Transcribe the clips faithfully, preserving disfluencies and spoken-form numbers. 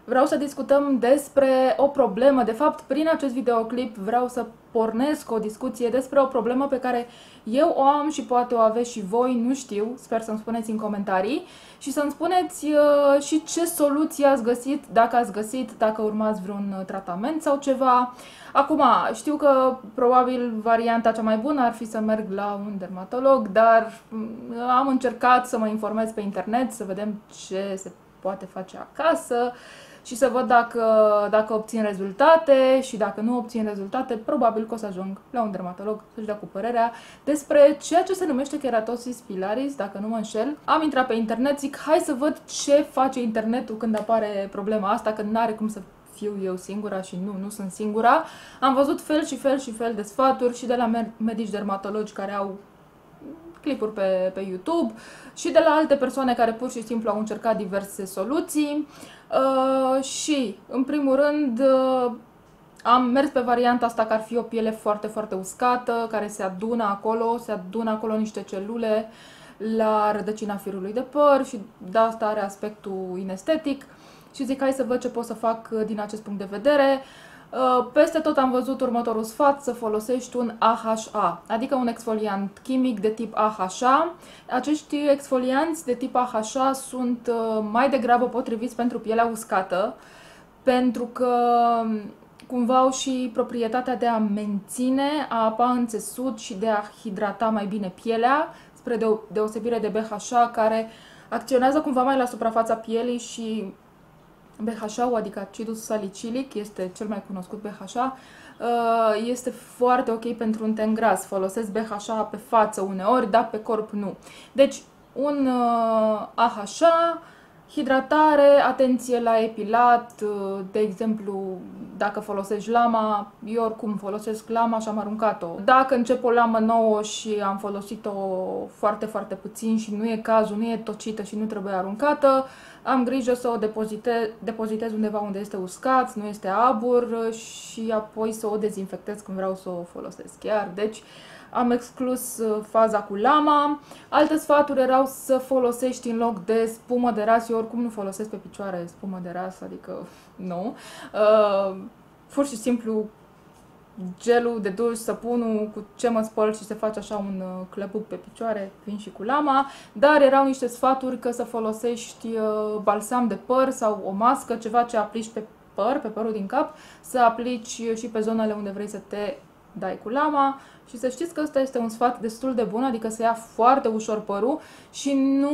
vreau să discutăm despre o problemă. De fapt, prin acest videoclip vreau să pornesc o discuție despre o problemă pe care eu o am și poate o aveți și voi, nu știu, sper să-mi spuneți în comentarii și să-mi spuneți uh, și ce soluție ați găsit, dacă ați găsit, dacă urmați vreun tratament sau ceva. Acum, știu că probabil varianta cea mai bună ar fi să merg la un dermatolog, dar am încercat să mă informez pe internet, să vedem ce se poate face acasă și să văd dacă, dacă obțin rezultate și dacă nu obțin rezultate, probabil că o să ajung la un dermatolog să-și dea cu părerea despre ceea ce se numește keratosis pilaris, dacă nu mă înșel. Am intrat pe internet, zic hai să văd ce face internetul când apare problema asta, că n-are cum să fiu eu singura și nu, nu sunt singura. Am văzut fel și fel și fel de sfaturi și de la medici dermatologi care au clipuri pe, pe YouTube și de la alte persoane care pur și simplu au încercat diverse soluții uh, și, în primul rând, uh, am mers pe varianta asta că ar fi o piele foarte, foarte uscată, care se adună acolo, se adună acolo niște celule la rădăcina firului de păr și de asta are aspectul inestetic și zic hai să văd ce pot să fac din acest punct de vedere. Peste tot am văzut următorul sfat, să folosești un A H A, adică un exfoliant chimic de tip A H A. Acești exfolianți de tip A H A sunt mai degrabă potriviți pentru pielea uscată, pentru că cumva au și proprietatea de a menține apa în țesut și de a hidrata mai bine pielea, spre deosebire de B H A, care acționează cumva mai la suprafața pielii și B H A-ul, adică acidul salicilic, este cel mai cunoscut B H A, este foarte ok pentru un ten gras. Folosesc B H A pe față uneori, dar pe corp nu. Deci, un A H A, hidratare, atenție la epilat, de exemplu, dacă folosești lama, eu oricum folosesc lama și am aruncat-o. Dacă încep o lamă nouă și am folosit-o foarte, foarte puțin și nu e cazul, nu e tocită și nu trebuie aruncată, am grijă să o depozite, depozitez undeva unde este uscat, nu este abur și apoi să o dezinfectez când vreau să o folosesc chiar. Deci am exclus faza cu lama. Alte sfaturi erau să folosești în loc de spumă de ras. Eu oricum nu folosesc pe picioare spumă de ras, adică nu. Uh, pur și simplu gelul de duș, săpunul, cu ce mă spăl și se face așa un clăbuc pe picioare, vin și cu lama, dar erau niște sfaturi că să folosești balsam de păr sau o mască, ceva ce aplici pe păr, pe părul din cap, să aplici și pe zonele unde vrei să te dai cu lama și să știți că ăsta este un sfat destul de bun, adică să ia foarte ușor părul și nu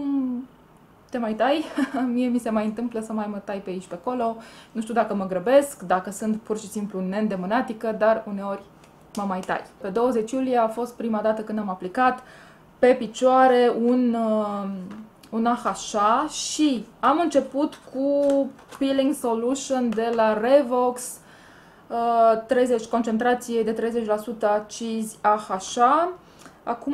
te mai tai. Mie mi se mai întâmplă să mai mă tai pe aici pe acolo, nu știu dacă mă grăbesc, dacă sunt pur și simplu neîndemânatică, dar uneori mă mai tai. Pe douăzeci iulie a fost prima dată când am aplicat pe picioare un, uh, un A H A și am început cu Peeling Solution de la Revox, uh, treizeci, concentrație de treizeci la sută acizi A H A. Acum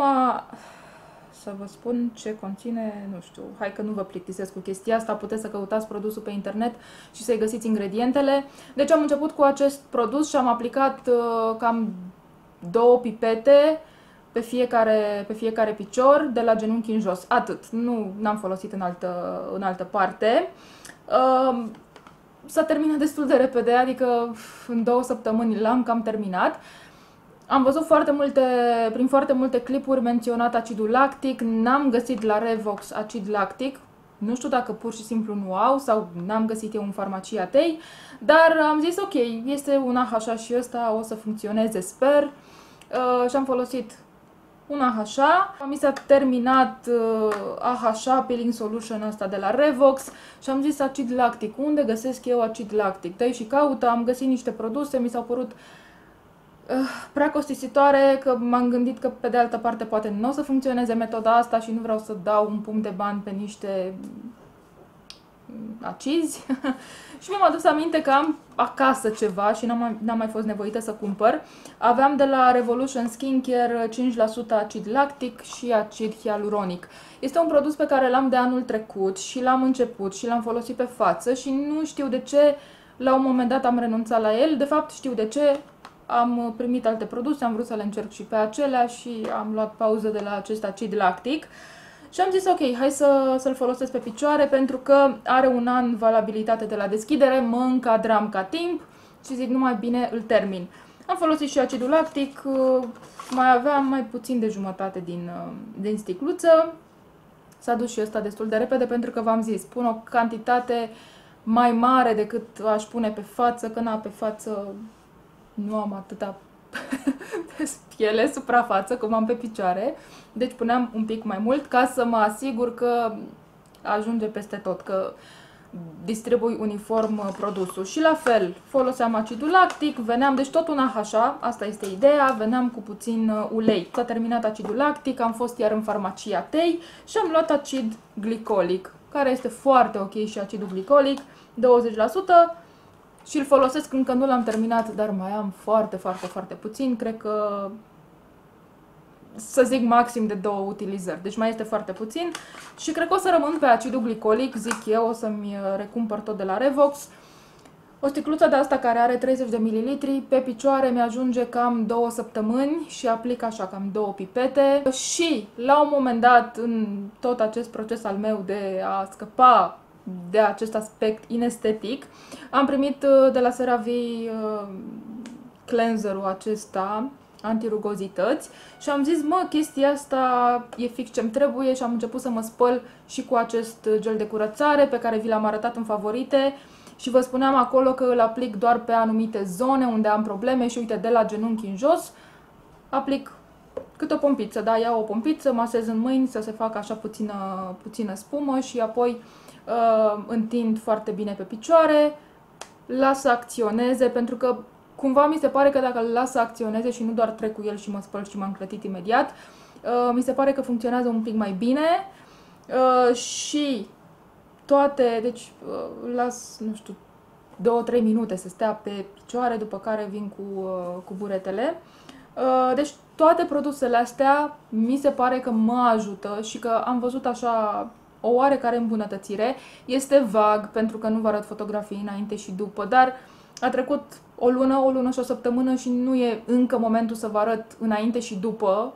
să vă spun ce conține, nu știu, hai că nu vă plictisesc cu chestia asta, puteți să căutați produsul pe internet și să-i găsiți ingredientele. Deci am început cu acest produs și am aplicat uh, cam două pipete pe fiecare, pe fiecare picior, de la genunchi în jos. Atât, nu n-am folosit în altă, în altă parte. Uh, S-a terminat destul de repede, adică în două săptămâni l-am cam terminat. Am văzut foarte multe, prin foarte multe clipuri menționat acidul lactic, n-am găsit la Revox acid lactic, nu știu dacă pur și simplu nu au sau n-am găsit eu în farmacia Tei, dar am zis ok, este un A H A și ăsta o să funcționeze, sper, uh, și am folosit un A H A. Mi s-a terminat uh, A H A Peeling Solution asta de la Revox și am zis acid lactic, unde găsesc eu acid lactic? Dai și caută, am găsit niște produse, mi s-au părut prea costisitoare, că m-am gândit că pe de altă parte poate nu o să funcționeze metoda asta și nu vreau să dau un pumn de bani pe niște acizi. Și mi-am adus aminte că am acasă ceva și n-am mai, n-am mai fost nevoită să cumpăr. Aveam de la Revolution Skincare cinci la sută acid lactic și acid hialuronic. Este un produs pe care l-am de anul trecut și l-am început și l-am folosit pe față și nu știu de ce la un moment dat am renunțat la el. De fapt știu de ce. Am primit alte produse, am vrut să le încerc și pe acelea și am luat pauză de la acest acid lactic. Și am zis ok, hai să, să-l folosesc pe picioare pentru că are un an valabilitate de la deschidere, mă încadram ca timp și zic nu mai bine îl termin. Am folosit și acidul lactic, mai aveam mai puțin de jumătate din, din sticluță. S-a dus și ăsta destul de repede pentru că v-am zis, pun o cantitate mai mare decât aș pune pe față, că na, pe față nu am atâta pe piele, suprafață, cum am pe picioare. Deci puneam un pic mai mult ca să mă asigur că ajunge peste tot, că distribui uniform produsul. Și la fel, foloseam acidul lactic, veneam, deci tot un A H A, asta este ideea, veneam cu puțin ulei. S-a terminat acidul lactic, am fost iar în farmacia Tei și am luat acid glicolic, care este foarte ok și acidul glicolic, douăzeci la sută, și îl folosesc încă nu l-am terminat, dar mai am foarte, foarte, foarte puțin, cred că să zic maxim de două utilizări, deci mai este foarte puțin și cred că o să rămân pe acidul glicolic, zic eu, o să-mi recumpăr tot de la Revox. O sticluță de asta care are treizeci de mililitri, pe picioare mi-ajunge cam două săptămâni și aplic așa cam două pipete. Și la un moment dat, în tot acest proces al meu de a scăpa de acest aspect inestetic, am primit de la CeraVe uh, cleanserul acesta antirugozități și am zis, mă, chestia asta e fix ce-mi trebuie și am început să mă spăl și cu acest gel de curățare pe care vi l-am arătat în favorite și vă spuneam acolo că îl aplic doar pe anumite zone unde am probleme și uite, de la genunchi în jos, aplic cât o pompiță, da, iau o pompiță, masez în mâini să se facă așa puțină, puțină spumă și apoi uh, întind foarte bine pe picioare, las să acționeze, pentru că cumva mi se pare că dacă îl las să acționeze și nu doar trec cu el și mă spăl și m-am clătit imediat, uh, mi se pare că funcționează un pic mai bine uh, și toate, deci uh, îl las, nu știu, două trei minute să stea pe picioare, după care vin cu, uh, cu buretele. Uh, deci toate produsele astea mi se pare că mă ajută și că am văzut așa o oarecare îmbunătățire. Este vag pentru că nu vă arăt fotografii înainte și după, dar a trecut o lună, o lună și o săptămână și nu e încă momentul să vă arăt înainte și după.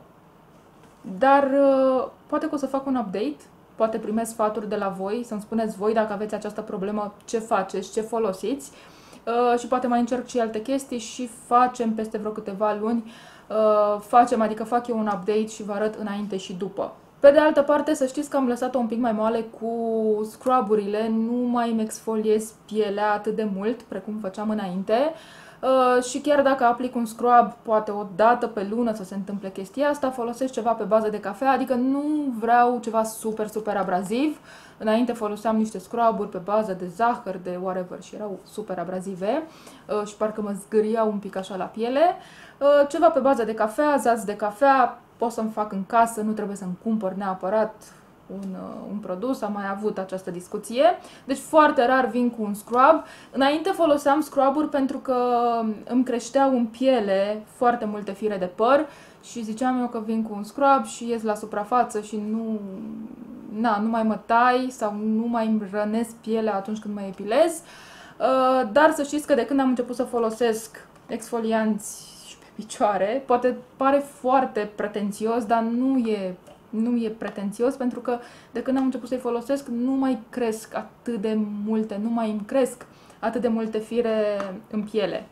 Dar uh, poate că o să fac un update, poate primesc sfaturi de la voi, să-mi spuneți voi dacă aveți această problemă, ce faceți, ce folosiți. Uh, și poate mai încerc și alte chestii și facem peste vreo câteva luni, uh, facem, adică fac eu un update și vă arăt înainte și după. Pe de altă parte, să știți că am lăsat-o un pic mai moale cu scrub-urile, nu mai îmi exfoliez pielea atât de mult precum făceam înainte. Uh, și chiar dacă aplic un scrub, poate o dată pe lună să se întâmple chestia asta, folosesc ceva pe bază de cafea, adică nu vreau ceva super, super abraziv. Înainte foloseam niște scrub-uri pe bază de zahăr, de whatever și erau super abrazive uh, și parcă mă zgâriau un pic așa la piele. Uh, ceva pe bază de cafea, zați de cafea, pot să-mi fac în casă, nu trebuie să-mi cumpăr neapărat un, uh, un produs, am mai avut această discuție. Deci foarte rar vin cu un scrub. Înainte foloseam scrub-uri pentru că îmi creșteau în piele foarte multe fire de păr și ziceam eu că vin cu un scrub și ies la suprafață și nu, na, nu mai mă tai sau nu mai îmi rănesc pielea atunci când mă epilez. Uh, dar să știți că de când am început să folosesc exfolianți și pe picioare, poate pare foarte pretențios, dar nu e Nu e pretențios, pentru că de când am început să-i folosesc nu mai cresc atât de multe, nu mai îmi cresc atât de multe fire în piele.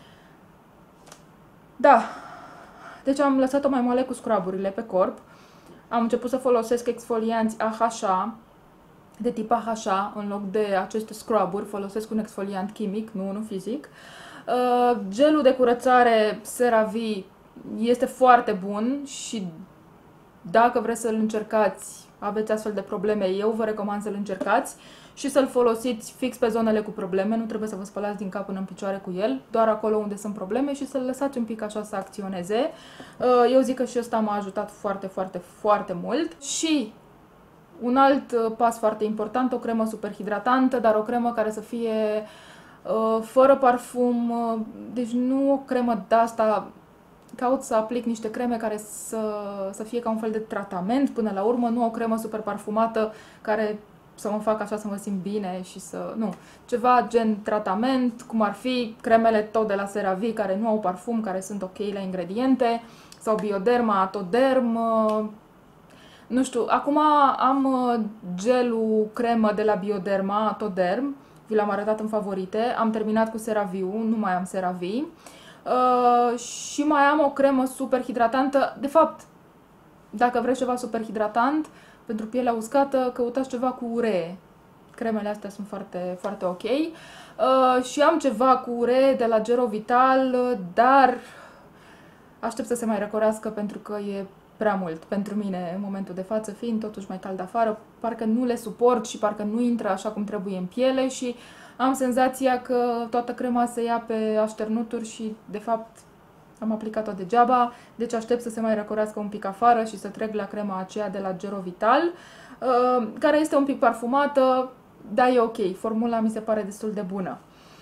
Da, deci am lăsat-o mai moale cu scrub-urile pe corp. Am început să folosesc exfolianți A H A, de tip A H A, în loc de aceste scrub-uri folosesc un exfoliant chimic, nu unul fizic. Uh, gelul de curățare CeraVe este foarte bun și dacă vreți să-l încercați, aveți astfel de probleme, eu vă recomand să-l încercați și să-l folosiți fix pe zonele cu probleme, nu trebuie să vă spălați din cap până în picioare cu el, doar acolo unde sunt probleme și să-l lăsați un pic așa să acționeze. Eu zic că și ăsta m-a ajutat foarte, foarte, foarte mult. Și un alt pas foarte important, o cremă super hidratantă, dar o cremă care să fie fără parfum, deci nu o cremă de-asta. Caut să aplic niște creme care să, să fie ca un fel de tratament până la urmă, nu o cremă super parfumată care să mă facă așa să mă simt bine și să... Nu, ceva gen tratament, cum ar fi cremele tot de la CeraVe care nu au parfum, care sunt ok la ingrediente, sau Bioderma, Atoderm. Nu știu, acum am uh, gelul cremă de la Bioderma, Toderm, vi l-am arătat în favorite, am terminat cu CeraVe, nu mai am CeraVe. Uh, și mai am o cremă super hidratantă. De fapt, dacă vreți ceva super hidratant pentru pielea uscată, căutați ceva cu uree. Cremele astea sunt foarte, foarte ok. Uh, și am ceva cu uree de la Gerovital, dar aștept să se mai răcorească pentru că e prea mult pentru mine în momentul de față, fiind totuși mai cald afară. Parcă nu le suport și parcă nu intră așa cum trebuie în piele și am senzația că toată crema se ia pe așternuturi și de fapt am aplicat-o degeaba, deci aștept să se mai răcorească un pic afară și să trec la crema aceea de la Gerovital, uh, care este un pic parfumată, dar e ok, formula mi se pare destul de bună.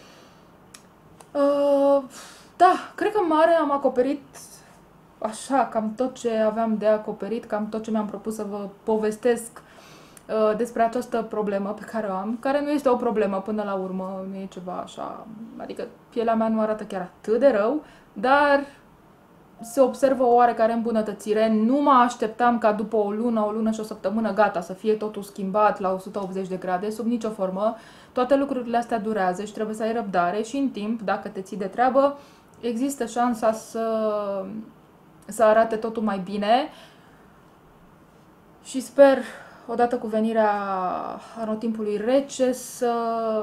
Uh, da, cred că în mare am acoperit așa cam tot ce aveam de acoperit, cam tot ce mi-am propus să vă povestesc uh, despre această problemă pe care o am, care nu este o problemă până la urmă, nu e ceva așa, adică pielea mea nu arată chiar atât de rău, dar se observă o oarecare îmbunătățire. Nu mă așteptam ca după o lună, o lună și o săptămână, gata, să fie totul schimbat la o sută optzeci de grade, sub nicio formă. Toate lucrurile astea durează și trebuie să ai răbdare și în timp, dacă te ții de treabă, există șansa să, să arate totul mai bine. Și sper, odată cu venirea anotimpului rece, să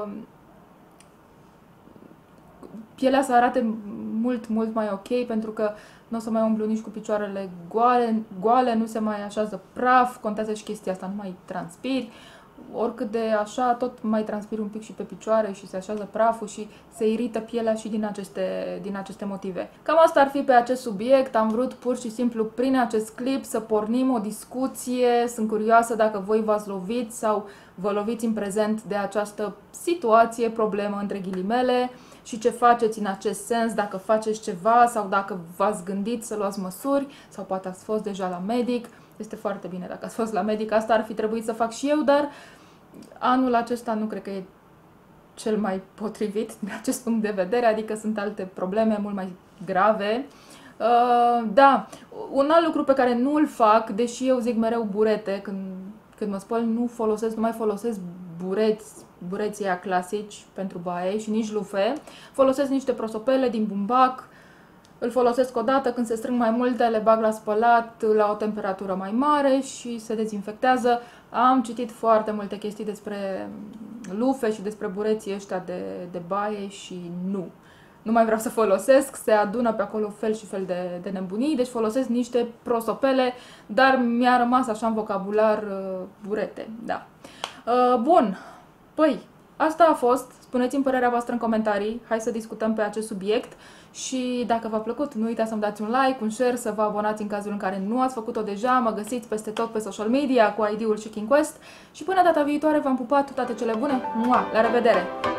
pielea să arate mult, mult mai ok, pentru că nu o să mai umblu nici cu picioarele goale, goale, nu se mai așează praf, contează și chestia asta, nu mai transpiri, oricât de așa, tot mai transpiri un pic și pe picioare și se așează praful și se irită pielea și din aceste, din aceste motive. Cam asta ar fi pe acest subiect, am vrut pur și simplu prin acest clip să pornim o discuție, sunt curioasă dacă voi v-ați lovit sau vă loviți în prezent de această situație, problemă între ghilimele, și ce faceți în acest sens, dacă faceți ceva sau dacă v-ați gândit să luați măsuri sau poate ați fost deja la medic. Este foarte bine dacă ați fost la medic, asta ar fi trebuit să fac și eu, dar anul acesta nu cred că e cel mai potrivit din acest punct de vedere, adică sunt alte probleme mult mai grave. Uh, da, un alt lucru pe care nu îl fac, deși eu zic mereu burete, când, când mă spăl, nu folosesc, nu mai folosesc bureți, bureții aia clasici pentru baie și nici lufe. Folosesc niște prosopele din bumbac, îl folosesc o dată, când se strâng mai multe, le bag la spălat la o temperatură mai mare și se dezinfectează. Am citit foarte multe chestii despre lufe și despre bureții ăștia de, de baie și nu. Nu mai vreau să folosesc, se adună pe acolo fel și fel de, de nebunii, deci folosesc niște prosopele, dar mi-a rămas așa în vocabular uh, burete, da. Uh, bun, păi, asta a fost. Spuneți-mi părerea voastră în comentarii, hai să discutăm pe acest subiect și dacă v-a plăcut, nu uitați să-mi dați un like, un share, să vă abonați în cazul în care nu ați făcut-o deja, mă găsiți peste tot pe social media cu I D-ul SheKingQuest și până data viitoare v-am pupat, toate cele bune, mua, la revedere!